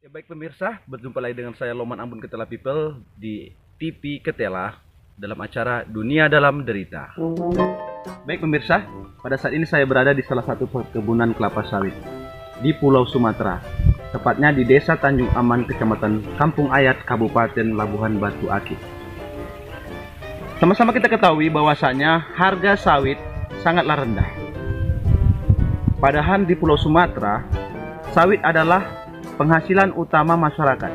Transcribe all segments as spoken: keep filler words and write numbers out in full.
Ya, baik pemirsa, berjumpa lagi dengan saya Loman Ambon Ketela People di T V Ketela dalam acara Dunia Dalam Derita. Baik pemirsa, pada saat ini saya berada di salah satu perkebunan kelapa sawit di Pulau Sumatera, tepatnya di Desa Tanjung Aman, Kecamatan Kampung Ayat, Kabupaten Labuhan Batu Akik. Sama-sama kita ketahui bahwasanya harga sawit sangatlah rendah. Padahal di Pulau Sumatera, sawit adalah penghasilan utama masyarakat.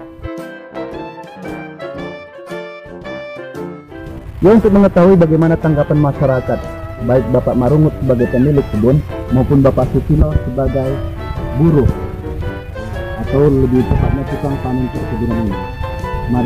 Ya, untuk mengetahui bagaimana tanggapan masyarakat, baik Bapak Marungut sebagai pemilik kebun maupun Bapak Susilo sebagai buruh atau lebih tepatnya tukang panen perkebunan ini. Mari.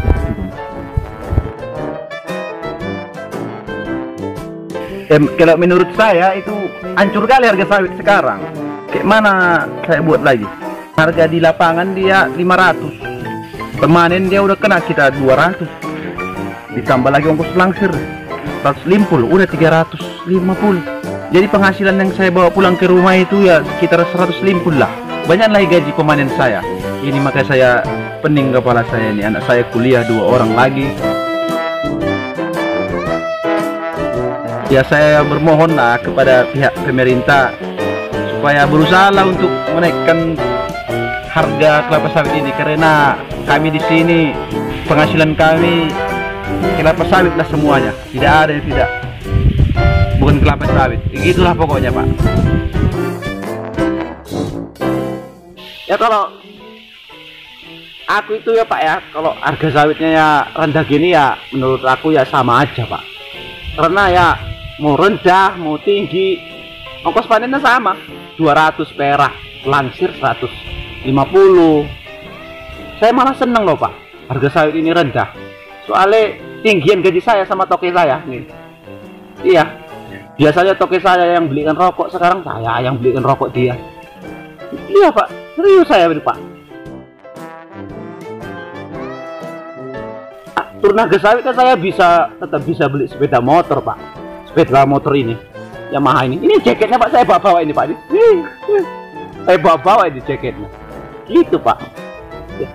Eh, kalau menurut saya itu hancur kali harga sawit sekarang. Kayak mana saya buat lagi? Harga di lapangan dia lima ratus. Pemanen dia udah kena kita dua ratus. Ditambah lagi ongkos langsir seratus lima puluh, udah tiga ratus lima puluh. Jadi penghasilan yang saya bawa pulang ke rumah itu ya sekitar seratus lima puluh lah. Banyak lagi gaji pemanen saya. Ini makanya saya pening kepala saya ini. Anak saya kuliah dua orang lagi. Ya, saya bermohon lah kepada pihak pemerintah supaya berusaha untuk menaikkan harga kelapa sawit ini, karena kami di sini penghasilan kami kelapa sawit lah semuanya, tidak ada yang tidak bukan kelapa sawit. Begitulah pokoknya, Pak. Ya kalau aku itu ya Pak ya, kalau harga sawitnya ya rendah gini ya menurut aku ya sama aja Pak, karena ya mau rendah mau tinggi ongkos panennya sama, dua ratus perak, langsir seratus lima puluh. Saya malah seneng loh Pak, harga sawit ini rendah. Soalnya tinggian gaji saya sama toke saya nih. Iya, biasanya toke saya yang belikan rokok, sekarang saya yang belikan rokok dia. Iya Pak, serius saya ini Pak. Turun harga sawit kan saya bisa tetap bisa beli sepeda motor Pak. Sepeda motor ini Yamaha ini. Ini jaketnya Pak, saya bawa-bawa ini Pak. Ini. Saya bawa-bawa ini jaketnya. Gitu Pak. Ya.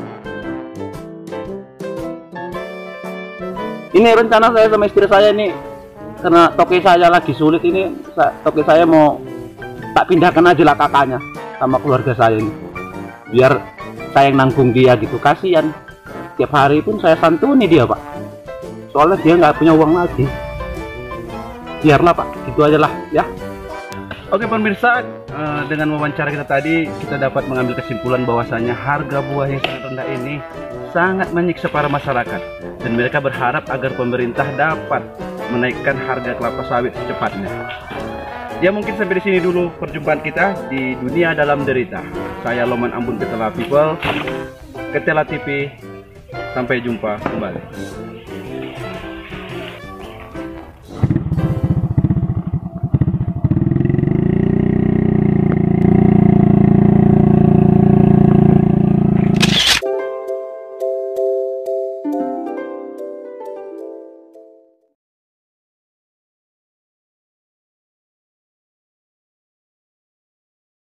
Ini rencana saya sama istri saya ini, karena toke saya lagi sulit ini, toke saya mau tak pindahkan aja lah kakaknya sama keluarga saya ini, biar saya yang nanggung dia gitu. Kasihan, tiap hari pun saya santuni dia Pak, soalnya dia nggak punya uang lagi. Biarlah Pak, gitu aja lah ya. Oke pemirsa, dengan wawancara kita tadi kita dapat mengambil kesimpulan bahwasanya harga buah yang sangat rendah ini sangat menyiksa para masyarakat, dan mereka berharap agar pemerintah dapat menaikkan harga kelapa sawit secepatnya. Ya, mungkin sampai di sini dulu perjumpaan kita di Dunia Dalam Derita. Saya Loman Ambon Ketela People, Ketela T V. Sampai jumpa kembali.